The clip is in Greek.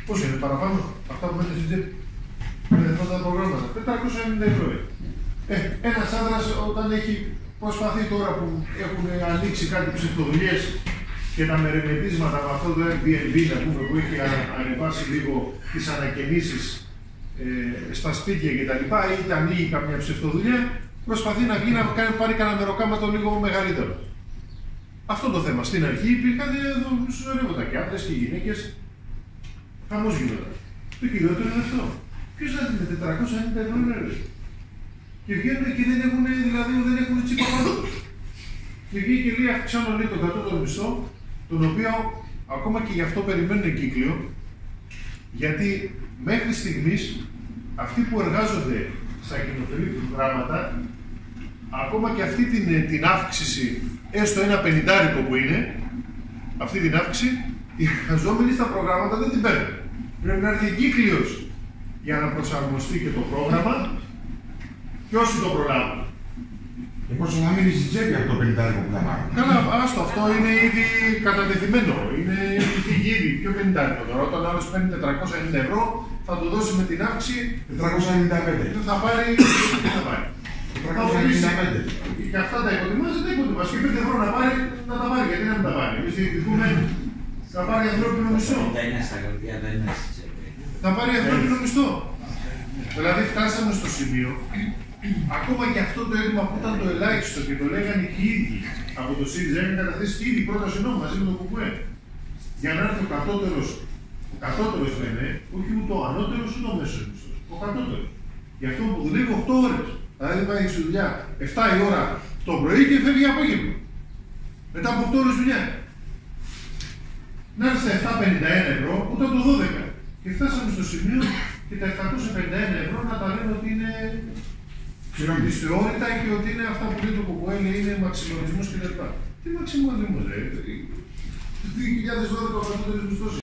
Πόσο είναι παραπάνω, αυτά που μένουν στην τσέπη. Με αυτά τα προγράμματα. 490 ευρώ. Ένας άντρας όταν έχει προσπαθεί τώρα που έχουν ανοίξει κάτι ψευτοδουλειές και τα μερεμετίσματα με αυτό το Airbnb που έχει ανεβάσει λίγο τις ανακαινήσεις στα σπίτια κτλ. Ή τα ανοίγει καμιά ψευτοδουλειά, προσπαθεί να βγει να πάρει κανένα μεροκάματο λίγο μεγαλύτερο. Αυτό το θέμα. Στην αρχή υπήρχαν εδώ σωρεύοντα και άντρες και γυναίκες. Χαμός γινόταν. Το κυριότερο είναι αυτό. Ποιος θα δει με 490 ευρώ νερό. Και βγαίνουν και δεν έχουν, δηλαδή δεν έχουν τσίπα πάνω τους. Και βγήκε και λέει αυξάνω λέει τον κατώτερο μισθό, τον οποίο ακόμα και γι' αυτό περιμένουν κύκλιο, γιατί μέχρι στιγμής αυτοί που εργάζονται στα κοινοφελή προγράμματα, ακόμα και αυτή την αύξηση, έστω ένα 50 που είναι, αυτή την αύξηση, οι εργαζόμενοι στα προγράμματα δεν την παίρνουν. Πρέπει να έρθει κύκλιος για να προσαρμοστεί και το πρόγραμμα και όσοι το προλάβουν. Και πόσο να μείνει στη τσέπη από το 50 που θα πάρουν. Καλά, άστο, αυτό είναι ήδη κατατεθειμένο. Είναι ήδη πιο 50 τώρα. Όταν ο άλλος παίρνει 490 ευρώ, θα του δώσει με την αύξηση 495. Θα πάρει. Τι θα πάρει. 495. Και αυτά τα υποτιμάζει, δεν υποτιμάζει. Και 5 ευρώ να πάρει, να τα πάρει. Γιατί να μην τα πάρει. Εμείς διεκδικούμε θα πάρει ανθρώπινο μισθό. Θα πάρει ανθρώπινο μισθό. Δηλαδή φτάσαμε στο σημείο, ακόμα και αυτό το αίτημα που ήταν το ελάχιστο και το λέγανε και οι ίδιοι από το ΣΥΡΙΖΑ, έχουν καταθέσει και ήδη πρόταση νόμου μαζί με το ΚΚΕ. Για να έρθει ο κατώτερος λένε, όχι ούτε ο ανώτερος ούτε ο μέσος μισθός. Ο κατώτερος. Για αυτό που δουλεύει 8 ώρες. Δηλαδή πάει στη δουλειά 7 η ώρα το πρωί και φεύγει απόγευμα. Μετά από 8 ώρες δουλειά. Να έρθει στα 751 ευρώ, ούτε το 12. Και φτάσαμε στο σημείο και τα 751 ευρώ να τα λένε ότι είναι δυσθεώρητα και ότι είναι αυτά που λέει το ΚΚΕ, είναι μαξιμαλισμός κλπ. Τι μαξιμαλισμός, το 2012 ο κατώτερος μισθός.